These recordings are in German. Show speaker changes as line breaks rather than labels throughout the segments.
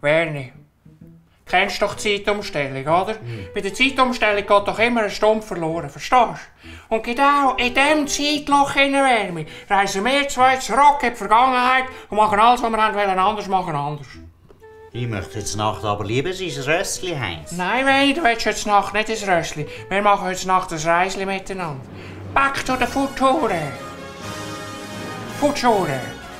Werni, kennst doch die Zeitumstellung, oder? Bei der Zeitumstellung geht doch immer eine Stunde verloren, verstehst du? Und genau in diesem Zeitloch Werni, reisen wir zwei zurück in die Vergangenheit und machen alles, was wir anders machen, anders.
Ich möchte heute Nacht aber lieber ins Rössli, Heinz.
Nein, Werni, du willst heute Nacht nicht ins Rössli. Wir machen heute Nacht ein Reisli miteinander. Back to the Future. Future.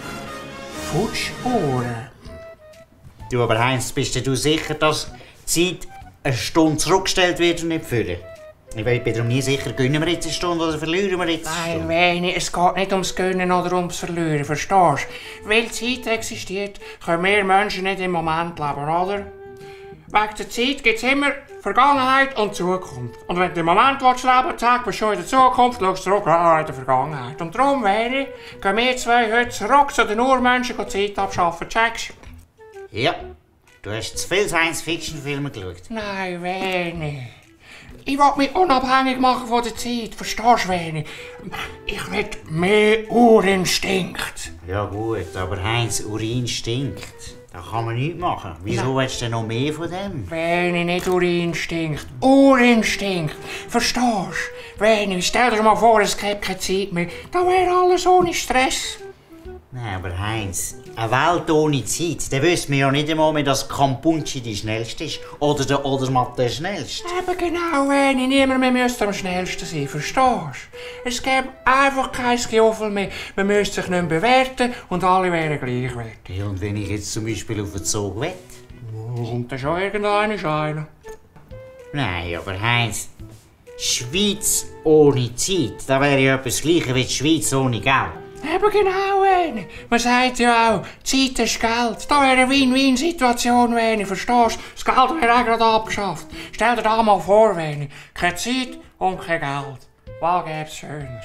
Future.
Du, aber Heinz, bist du sicher, dass die Zeit eine Stunde zurückgestellt wird und nicht vorher? Ich bin darum nie sicher, gönnen wir jetzt eine Stunde oder verlieren wir jetzt eine Stunde?
Nein, Werni, es geht nicht ums Gönnen oder ums Verlieren, verstehst du? Weil Zeit existiert, können wir Menschen nicht im Moment leben, oder? Wegen der Zeit gibt es immer Vergangenheit und Zukunft. Und wenn du im Moment leben willst, zack, bist du schon in der Zukunft, schaust zurück in der Vergangenheit. Und darum, Werni, gehen wir zwei heute zurück zu den Urmenschen und Zeit abschaffen, checkst du?
Ja, du hast zu viele Science-Fiction-Filme geschaut.
Nein, Werni. Ich will mich unabhängig machen von der Zeit, verstehst du, Werni? Ich will mehr Urinstinkt.
Ja gut, aber Heinz, Urin stinkt. Da kann man nichts machen. Wieso willst du denn noch mehr von dem?
Werni, nicht Urinstinkt. Urinstinkt. Verstehst du? Werni, stell dir mal vor, es gäbe keine Zeit mehr. Da wäre alles ohne Stress.
Nein, aber Heinz, eine Welt ohne Zeit, dann wüssten wir ja nicht einmal mehr, dass Kampunchi die schnellste ist. Oder der Odermatt der schnellste.
Eben genau, Werni. Niemand mehr müsste am schnellsten sein, verstehst du? Es gäbe einfach kein Gejoffel mehr. Man müsste sich nicht mehr bewerten und alle wären gleichwertig.
Ja, und wenn ich jetzt zum Beispiel auf den Zug wette?
Kommt dann schon irgendeiner?
Nein, aber Heinz, Schweiz ohne Zeit, das wäre ja etwas Gleiches wie die Schweiz ohne Geld.
Eben genau, Werni. Man sagt ja auch, Zeit ist Geld. Da wäre eine Win-Win-Situation, Werni, verstehst du? Das Geld wäre auch gerade abgeschafft. Stell dir das mal vor, Werni. Keine Zeit und kein Geld. Was gäb's Schönes?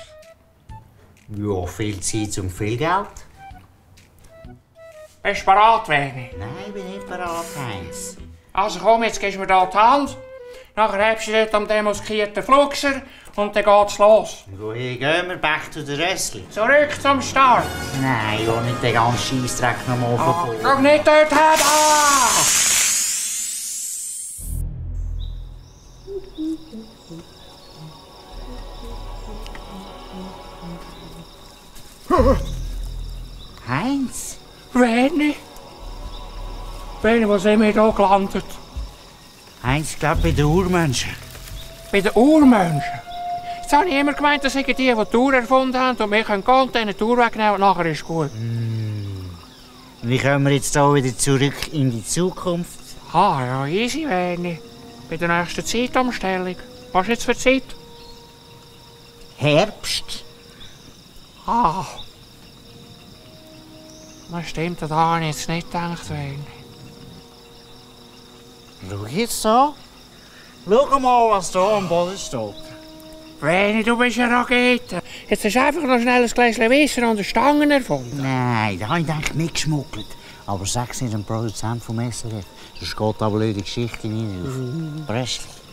Ja, viel Zeit und viel Geld.
Bist du bereit, Werni?
Nein, ich bin nicht bereit, Heinz.
Also komm, jetzt gibst du mir da die Hand. Nachher hebst du dort am demoskierten Fluxer und dann geht's los.
Wohin gehen wir? Back to the Rössli?
Zurück zum Start.
Nein, ja, nicht den ganzen Scheissdreck noch mal von vorne.
Guck nicht dort her,
Heinz?
Werni? Werni, wo sind wir hier gelandet?
Heinz, ich glaube bei den Urmenschen.
Bei den Urmenschen? Jetzt habe ich immer gemeint, das sind die, die die Tour erfunden haben und wir können gehen und den Tour wegnehmen und nachher ist gut.
Wie kommen wir jetzt hier wieder zurück in die Zukunft?
Ah, ja, easy, Werni. Bei der nächsten Zeitumstellung. Was ist jetzt für Zeit?
Herbst?
Ah. Das stimmt, da habe ich jetzt nicht gedacht, Werni.
Schau jetzt da. Schau mal, was da am Boden steht.
Werni, du bist eine Rakete. Jetzt hast du einfach noch schnell ein Gläschen Wasser an der Stange erfunden.
Nein, da habe ich eigentlich mitgeschmuggelt. Aber sag's nicht dem Produzent vom SRF. Sonst geht aber die Geschichte nicht auf. Rössli.